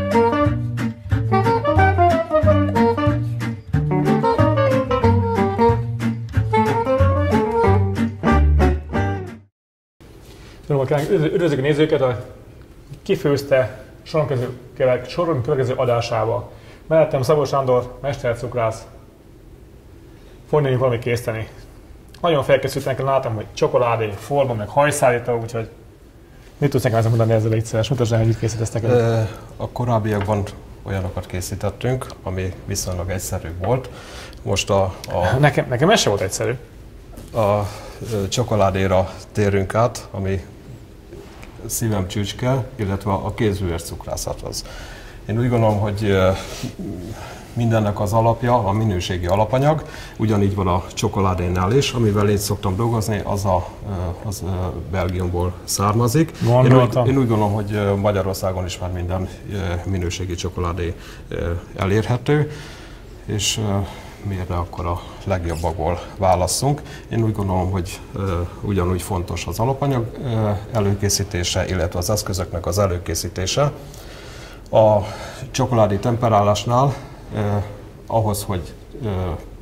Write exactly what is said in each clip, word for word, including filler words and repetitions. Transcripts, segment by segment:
Üdvözlök a nézőket a Kifőzte soron következő adásába. Mellettem Szabó Sándor, mestercukrász. Fogjuk valamit készíteni. Nagyon felkészültem, látom, hogy csokoládé, forma, meg hajszárító, úgyhogy mit tudsz nekem ezzel mondani ezzel egyszerűen? Mutasd el, hogy mit készíteztek el. A korábbiakban olyanokat készítettünk, ami viszonylag egyszerű volt. Most a... a nekem, nekem ez sem volt egyszerű. A csokoládéra térünk át, ami szívem csücske, illetve a kézműves cukrászathoz. Én úgy gondolom, hogy mindennek az alapja a minőségi alapanyag, ugyanígy van a csokoládénál is, amivel én szoktam dolgozni, az, a, az Belgiumból származik. Én úgy, én úgy gondolom, hogy Magyarországon is már minden minőségi csokoládé elérhető, és miért ne akkor a legjobbakból válasszunk. Én úgy gondolom, hogy uh, ugyanúgy fontos az alapanyag uh, előkészítése, illetve az eszközöknek az előkészítése. A csokoládé temperálásnál uh, ahhoz, hogy uh,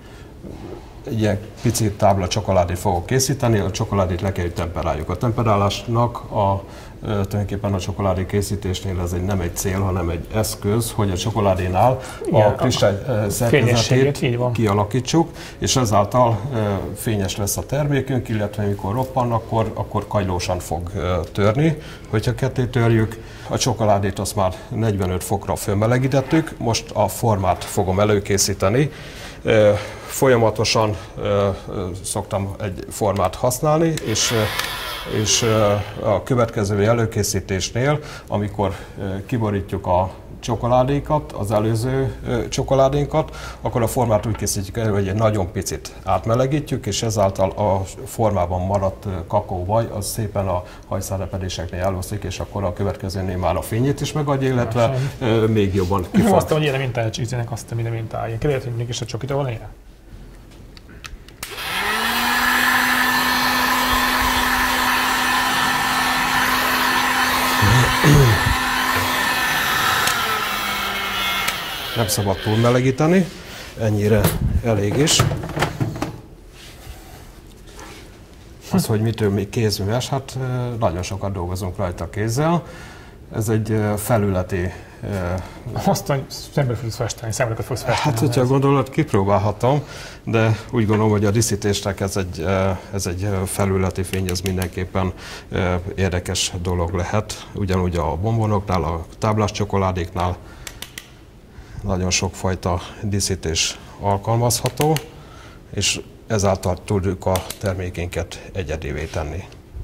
egy ilyen pici tábla csokoládét fogok készíteni, a csokoládét le kell, hogy temperáljuk. A temperálásnak a tulajdonképpen a csokoládé készítésnél ez egy, nem egy cél, hanem egy eszköz, hogy a csokoládénál igen, a kristály szerkezetét kialakítsuk, és ezáltal fényes lesz a termékünk, illetve amikor roppan, akkor, akkor kagylósan fog törni. Hogyha ketté törjük, a csokoládét azt már negyvenöt fokra fölmelegítettük, most a formát fogom előkészíteni. Folyamatosan szoktam egy formát használni, és és a következő előkészítésnél, amikor kiborítjuk a csokoládékat, az előző csokoládénkat, akkor a formát úgy készítjük elő, hogy egy nagyon picit átmelegítjük, és ezáltal a formában maradt kakaóvaj az szépen a hajszárepedéseknél elúszik, és akkor a következőnél már a fényét is megadja, illetve Másán. még jobban kifog. Azt hogy ilyen mintáját csízenek, azt minden mintáját. Kérdezett, hogy mégis a csokit ahol ér? Nem szabad túlmelegíteni, ennyire elég is. Az, hogy mitől még kézműves, hát nagyon sokat dolgozunk rajta kézzel. Ez egy felületi... Azt, hogy szembe fogsz festeni, szemeket fogsz festeni. Hát, hogyha gondolod, kipróbálhatom, de úgy gondolom, hogy a díszítésnek ez egy, ez egy felületi fény, ez mindenképpen érdekes dolog lehet. Ugyanúgy a bombonoknál, a táblás csokoládéknál nagyon sokfajta díszítés alkalmazható, és ezáltal tudjuk a termékénket egyedivé tenni.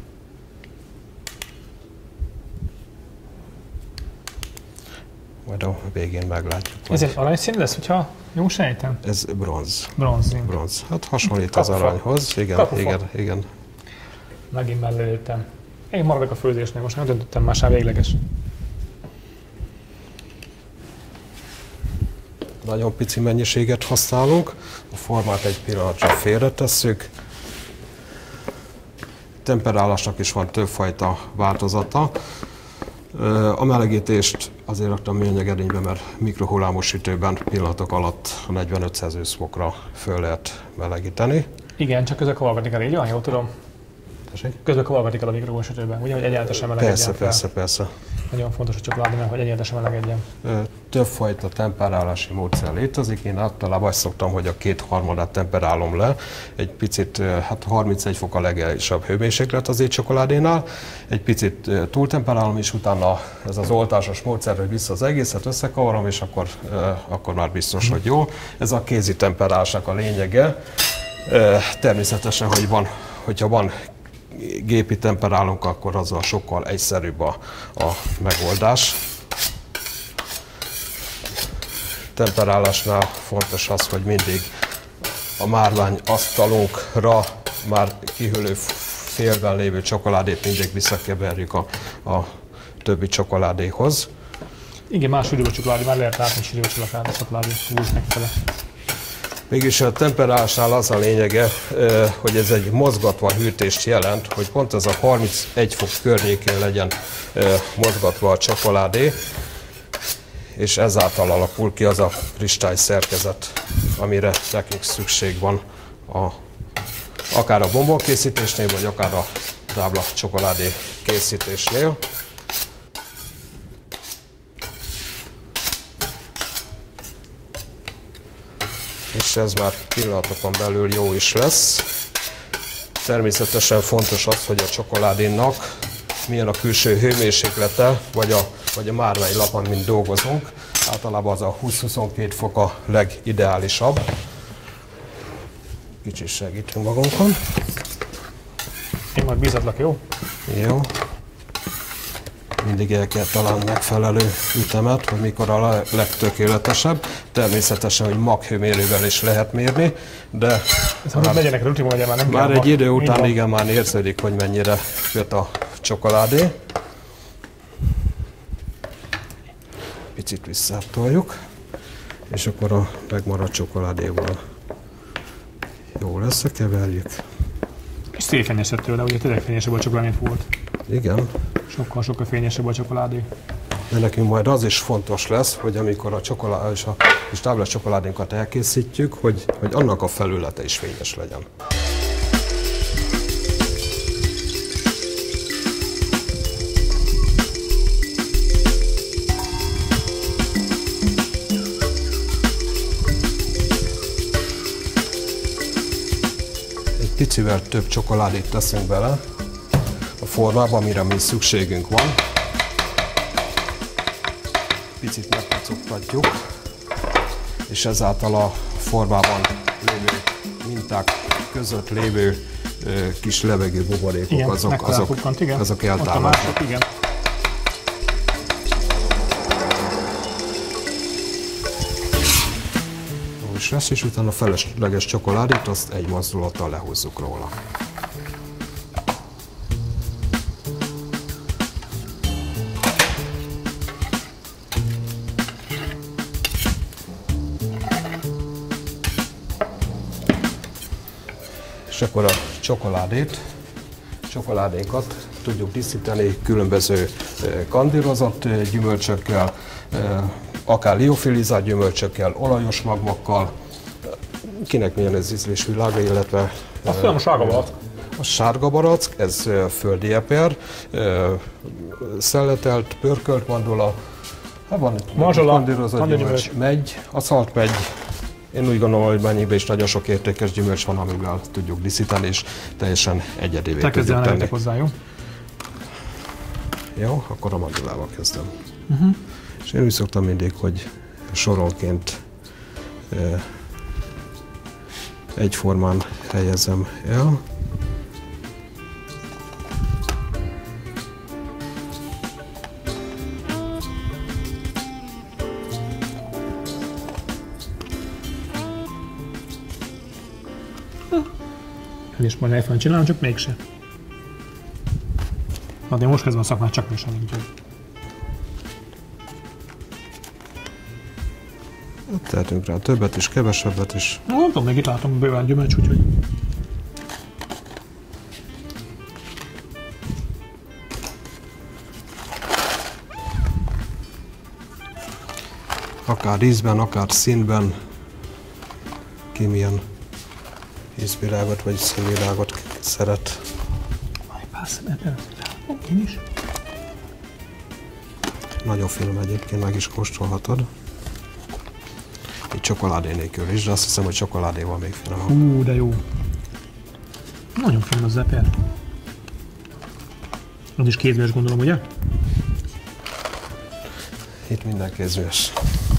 Majd a végén meglátjuk. Ez egy aranyszín lesz, hogyha jó sejtem? Ez bronz. Bronz. Bronz. Hát hasonlít az aranyhoz. Igen, Kapufa. igen, igen. Megint melléltem. Én maradok a főzésnél, most nem döntöttem, már sem végleges. Nagyon pici mennyiséget használunk. A formát egy pillanatra félretesszük. Temperálásnak is van többfajta változata. A melegítést azért raktam műanyag edénybe, mert mikrohullámos sütőben pillanatok alatt a negyvenöt Celsius fokra föl lehet melegíteni. Igen, csak közben kavargatik el, így van, jól tudom? Tessék? Közben kavargatik el a mikrohullámos sütőben, ugye, hogy egyáltalán melegedjen Persze, fel. persze, persze. Nagyon fontos a csokoládénál, hogy egyáltalán melegedjen. Többfajta temperálási módszer létezik. Én általában azt szoktam, hogy a kétharmadát temperálom le. Egy picit, hát harmincegy fok a legelősebb hőmérséklet az étcsokoládénál. Egy picit túltemperálom, és utána ez az oltásos módszer, hogy vissza az egészet, összekavarom, és akkor, akkor már biztos, hogy jó. Ez a kézi temperálásnak a lényege. Természetesen, hogy van, hogyha van gépi temperálunk, akkor azzal sokkal egyszerűbb a, a megoldás. Temperálásnál fontos az, hogy mindig a márvány asztalunkra már kihűlő félben lévő csokoládét mindig visszakeverjük a, a többi csokoládéhoz. Igen, más sűrűbb csokoládé, már lehet látni sűrűbb csokoládé, úgy megfele. Mégis a temperálásnál az a lényege, hogy ez egy mozgatva hűtést jelent, hogy pont ez a harmincegy fok környékén legyen mozgatva a csokoládé, és ezáltal alakul ki az a kristály szerkezet, amire nekünk szükség van a, akár a bombonkészítésnél, vagy akár a tábla csokoládé készítésnél. És ez már pillanatokon belül jó is lesz. Természetesen fontos az, hogy a csokoládénak milyen a külső hőmérséklete, vagy a, vagy a márványi lap, amin dolgozunk. Általában az a húsz-huszonkettő fok a legideálisabb. Kicsit segítünk magunkon. Én majd bízatlak, jó? Jó. Mindig el kell találni megfelelő ütemet, hogy mikor a legtökéletesebb. Természetesen, hogy maghőmérővel is lehet mérni, de ez már, legyenek rutin, vagy már nem már kell egy idő mag... után igen, már érződik, hogy mennyire köt a csokoládé. Picit visszatoljuk, és akkor a megmaradt csokoládéval jól összekeverjük. És szép fényesebb tőle, ugye tényleg fényesebb a csokoládé, mint volt. Igen. Sokkal-sokkal fényesebb a csokoládé. De nekünk majd az is fontos lesz, hogy amikor a csokoládé és a kis táblás csokoládénkat elkészítjük, hogy, hogy annak a felülete is fényes legyen. Egy picivel több csokoládét teszünk bele a formába, amire mi szükségünk van. Picit megkacogtatjuk, és ezáltal a formában lévő minták között lévő ö, kis levegő buborékok, igen, azok, azok, igen. azok eltámadnak. Igen. Jó is lesz, és utána a felesleges csokoládét azt egy mozdulattal lehúzzuk róla. És akkor a csokoládét, csokoládénkat tudjuk díszíteni különböző kandírozott gyümölcsökkel, akár liofilizált gyümölcsökkel, olajos magvakkal, kinek milyen az ízlésvilága, illetve azt tudom, a sárga barack. A sárga barack, ez földi eper, szelletelt, pörkölt mandula, hát van mazsola, kandírozott gyümölcs, megy, a szaltmegy. Én úgy gondolom, hogy mennyiben is nagyon sok értékes gyümölcs van, amivel tudjuk díszíteni, és teljesen egyedivé Te tudjuk tenni. hozzá, jó? Jó, akkor a mandulával kezdem. Uh-huh. És én úgy szoktam mindig, hogy soronként eh, egyformán helyezem el. Ez is majd elfelejt csinálom, csak mégse. Na, de most kezdve a szakmát, csak most sem így. Tehetünk rá többet is, kevesebbet is. Na, nem tudom, még itt látom bőven gyümölcs, úgyhogy... Akár ízben, akár színben, ki milyen ízvilágot vagy színvilágot szeret. Aj, pászom, ebben én is. Nagyon finom egyébként, meg is kóstolhatod. Egy csokoládé nélkül is, de azt hiszem, hogy csokoládéval még finomabb. Hú, de jó. Nagyon finom az eper. Az is kézműves, gondolom, ugye? Itt minden kézműves.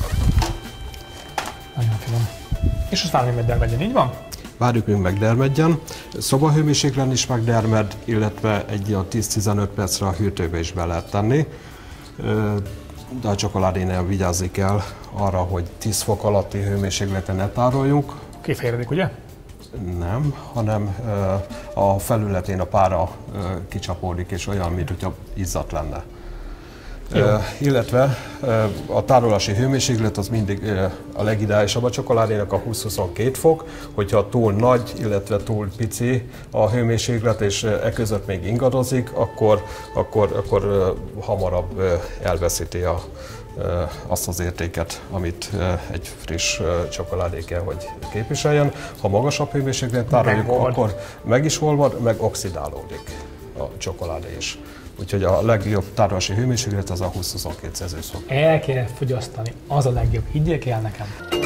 Nagyon finom. És azt várni, hogy dermedjen, így van? Várjuk, hogy megdermedjen. Szobahőmérsékleten is megdermed, illetve egy olyan tíz-tizenöt percre a hűtőbe is be lehet tenni. De a csokoládénél vigyázni kell arra, hogy tíz fok alatti hőmérsékleten ne tároljunk. Kifejeredik, ugye? Nem, hanem a felületén a pára kicsapódik, és olyan, mint hogyha izzadt lenne. Uh, illetve uh, a tárolási hőmérséklet az mindig uh, a legideálisabb a csokoládénak a húsz-huszonkettő fok, hogyha túl nagy, illetve túl pici a hőmérséklet, és uh, e között még ingadozik, akkor, akkor, akkor uh, hamarabb uh, elveszíti a, azt az értéket, amit egy friss csokoládé kell, hogy képviseljen. Ha magasabb hőmérsékleten tároljuk, akkor meg is olvad, meg oxidálódik a csokoládé is. Úgyhogy a legjobb tárolási hőmérséklet az a húsz-huszonkettő Celsius fok. El kell fogyasztani, az a legjobb, higgyék el nekem.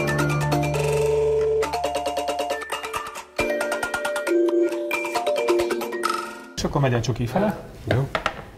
És akkor megy a csoki fele. Jó.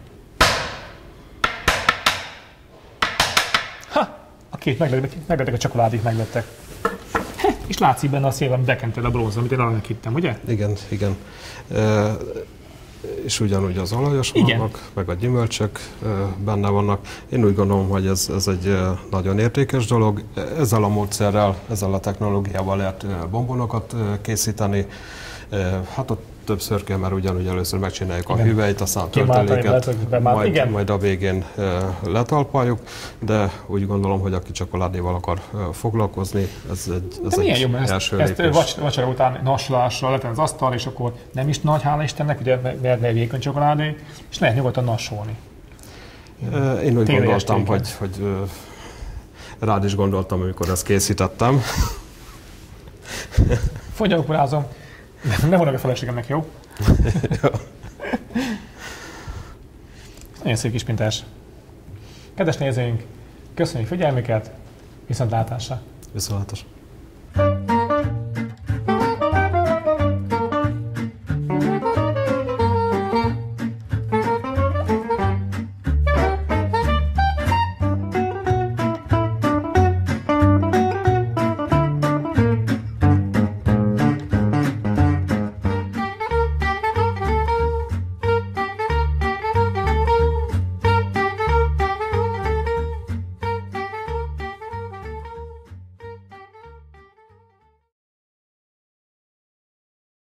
Ha! A két meglettek, a csokoládék meglettek. He, és látszik benne a szépen bekented a bronz, amit én arra hittem, ugye? Igen, igen. E, és ugyanúgy az olajos vannak, meg a gyümölcsök e, benne vannak. Én úgy gondolom, hogy ez, ez egy e, nagyon értékes dolog. Ezzel a módszerrel, ezzel a technológiával lehet e, bombonokat e, készíteni. E, hát ott többször kell, mert ugyanúgy először megcsináljuk igen. a hüvelyt, aztán a tölteléket, majd, majd a végén e, letalpaljuk, de úgy gondolom, hogy aki csokoládéval akar e, foglalkozni, ez egy, ez egy jó, első ezt, lépés. Ezt vacsora után nassolásra letenni az asztal, és akkor nem is nagy, hála Istennek, ugye, mert ne vékony csokoládé, és lehet nyugodtan nassolni. E, én úgy Tényleg gondoltam, hogy, hogy e, rád is gondoltam, amikor ezt készítettem. Fogyalkorázom. Nem mondok a feleségemnek, jó? Jó. Nagyon szép kis pintás. Kedves nézőink, köszönjük figyelmüket, viszontlátásra! Viszontlátásra!